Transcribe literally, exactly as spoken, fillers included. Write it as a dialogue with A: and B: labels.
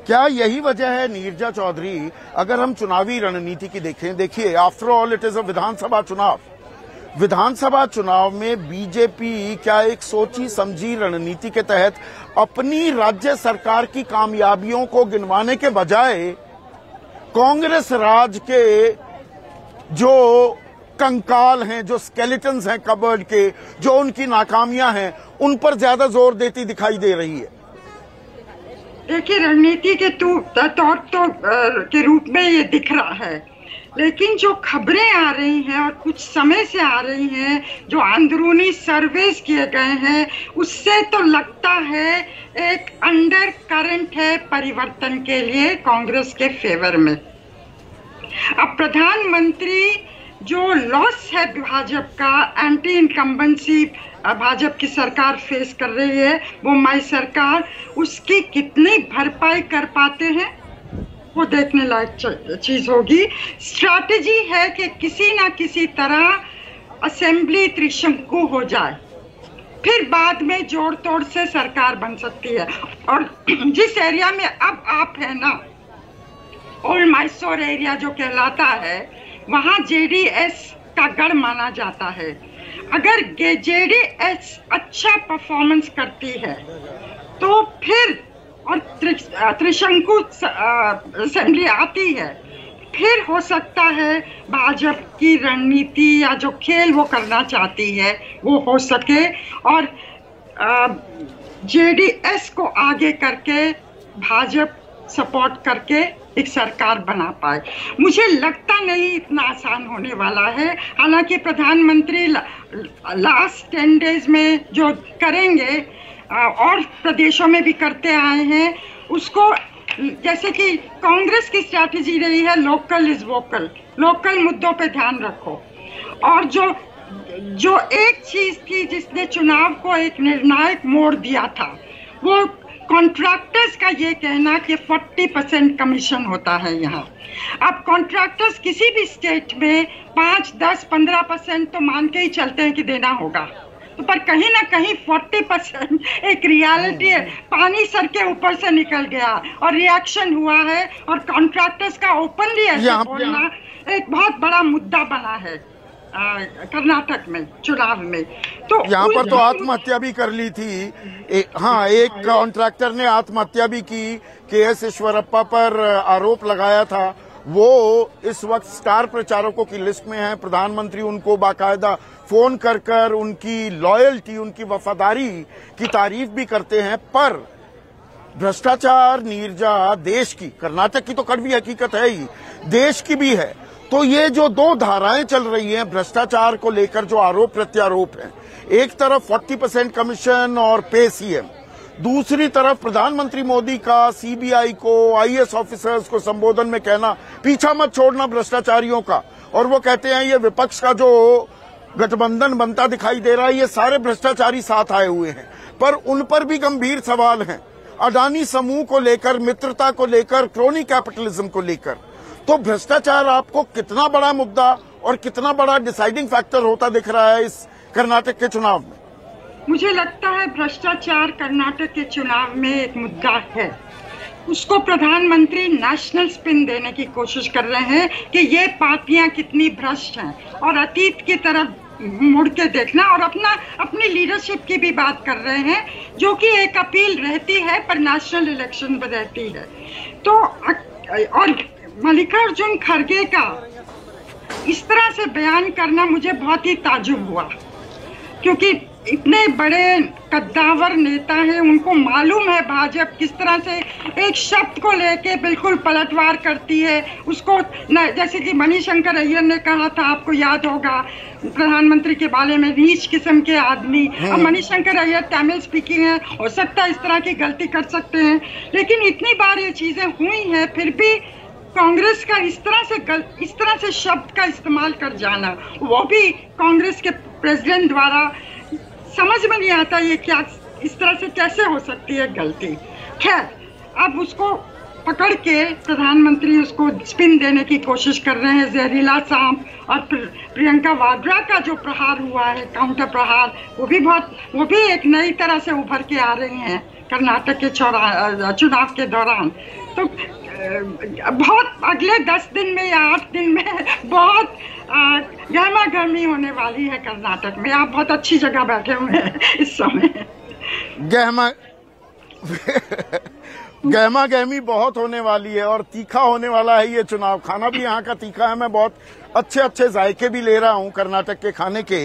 A: क्या यही वजह है नीरजा चौधरी, अगर हम चुनावी रणनीति की देखें, देखिए after all it is a विधानसभा चुनाव। विधानसभा चुनाव में बीजेपी क्या एक सोची समझी रणनीति के तहत अपनी राज्य सरकार की कामयाबियों को गिनवाने के बजाय कांग्रेस राज के जो कंकाल हैं, जो स्केलेटन्स हैं कबर्ड के, जो उनकी नाकामियां हैं, उन पर ज्यादा जोर देती दिखाई दे रही है?
B: देखिए, रणनीति के तौर तो के रूप में ये दिख रहा है, लेकिन जो खबरें आ रही हैं और कुछ समय से आ रही हैं, जो अंदरूनी सर्वेस किए गए हैं, उससे तो लगता है एक अंडर करंट है परिवर्तन के लिए कांग्रेस के फेवर में। अब प्रधानमंत्री जो लॉस है भाजपा का, एंटी इनकम्बेंसी भाजपा की सरकार फेस कर रही है, वो माई सरकार, उसकी कितनी भरपाई कर पाते हैं वो देखने लायक चीज होगी। स्ट्रैटेजी है कि किसी ना किसी तरह असेंबली त्रिशंकु हो जाए, फिर बाद में जोड़ तोड़ से सरकार बन सकती है। और जिस एरिया में अब आप है ना, ओल्ड मैसूर एरिया जो कहलाता है, वहाँ जेडीएस का गढ़ माना जाता है। अगर जेडीएस अच्छा परफॉर्मेंस करती है तो फिर और त्रिशंकु असेंबली आती है, फिर हो सकता है भाजपा की रणनीति या जो खेल वो करना चाहती है वो हो सके और जेडीएस को आगे करके भाजपा सपोर्ट करके एक सरकार बना पाए। मुझे लगता नहीं इतना आसान होने वाला है। हालांकि प्रधानमंत्री ला, लास्ट टेन डेज में जो करेंगे और प्रदेशों में भी करते आए हैं, उसको जैसे कि कांग्रेस की स्ट्रैटेजी रही है लोकल इज वोकल, लोकल मुद्दों पे ध्यान रखो। और जो जो एक चीज थी जिसने चुनाव को एक निर्णायक मोड़ दिया था, वो कॉन्ट्रैक्टर्स का ये कहना कि चालीस परसेंट कमीशन होता है यहाँ। अब कॉन्ट्रैक्टर्स किसी भी स्टेट में पाँच, दस, पंद्रह परसेंट तो मान के ही चलते हैं कि देना होगा, तो पर कहीं ना कहीं चालीस परसेंट एक रियलिटी है। पानी सर के ऊपर से निकल गया और रिएक्शन हुआ है, और कॉन्ट्रैक्टर्स का ओपनली ऐसे बोलना एक बहुत बड़ा मुद्दा बना है कर्नाटक में चुनाव में। तो
A: यहाँ पर तो आत्महत्या भी कर ली थी। ए, हाँ, एक कॉन्ट्रैक्टर ने आत्महत्या भी की। के एस ईश्वरप्पा पर आरोप लगाया था। वो इस वक्त स्टार प्रचारकों की लिस्ट में है। प्रधानमंत्री उनको बाकायदा फोन कर कर उनकी लॉयल्टी, उनकी वफादारी की तारीफ भी करते हैं। पर भ्रष्टाचार नीरजा देश की, कर्नाटक की तो कड़वी हकीकत है ही, देश की भी है। तो ये जो दो धाराएं चल रही हैं भ्रष्टाचार को लेकर, जो आरोप प्रत्यारोप हैं, एक तरफ चालीस परसेंट कमीशन और पे सीएम, दूसरी तरफ प्रधानमंत्री मोदी का सीबीआई को, आईएएस ऑफिसर्स को संबोधन में कहना पीछा मत छोड़ना भ्रष्टाचारियों का। और वो कहते हैं ये विपक्ष का जो गठबंधन बनता दिखाई दे रहा है, ये सारे भ्रष्टाचारी साथ आए हुए हैं। पर उन पर भी गंभीर सवाल हैं, अडानी समूह को लेकर, मित्रता को लेकर, क्रोनी कैपिटलिज्म को लेकर। तो भ्रष्टाचार आपको कितना बड़ा मुद्दा और कितना बड़ा डिसाइडिंग फैक्टर होता दिख रहा है इस कर्नाटक के चुनाव में?
B: मुझे लगता है भ्रष्टाचार कर्नाटक के चुनाव में एक मुद्दा है। उसको प्रधानमंत्री नेशनल स्पिन देने की कोशिश कर रहे हैं कि ये पार्टियां कितनी भ्रष्ट हैं, और अतीत की तरफ मुड़ के देखना, और अपना अपनी लीडरशिप की भी बात कर रहे हैं, जो कि एक अपील रहती है पर नेशनल इलेक्शन में रहती है। तो और मल्लिकार्जुन खड़गे का इस तरह से बयान करना मुझे बहुत ही ताजुब हुआ, क्योंकि इतने बड़े कद्दावर नेता हैं, उनको मालूम है भाजपा किस तरह से एक शब्द को लेके बिल्कुल पलटवार करती है उसको न, जैसे कि मणिशंकर अय्यर ने कहा था, आपको याद होगा, प्रधानमंत्री के बारे में, नीच किस्म के आदमी। अब मणिशंकर अय्यर तमिल स्पीकिंग है, हो सकता है इस तरह की गलती कर सकते हैं, लेकिन इतनी बार ये चीजें हुई हैं, फिर भी कांग्रेस का इस तरह से गल, इस तरह से शब्द का इस्तेमाल कर जाना, वो भी कांग्रेस के प्रेसिडेंट द्वारा, समझ में नहीं आता ये क्या, इस तरह से कैसे हो सकती है गलती। खैर, अब उसको पकड़ के प्रधानमंत्री उसको स्पिन देने की कोशिश कर रहे हैं। जहरीला सांप और प्रियंका वाड्रा का जो प्रहार हुआ है, काउंटर प्रहार, वो भी बहुत वो भी एक नई तरह से उभर के आ रही हैं कर्नाटक के चौरा चुनाव के दौरान। तो बहुत अगले दस दिन में या आठ दिन में बहुत गर्मा गर्मी होने वाली है कर्नाटक में। आप बहुत अच्छी जगह बैठे हुए हैं इस समय।
A: गहमा गहमा गहमी बहुत होने वाली है और तीखा होने वाला है ये चुनाव। खाना भी यहाँ का तीखा है। मैं बहुत अच्छे अच्छे जायके भी ले रहा हूँ कर्नाटक के खाने के।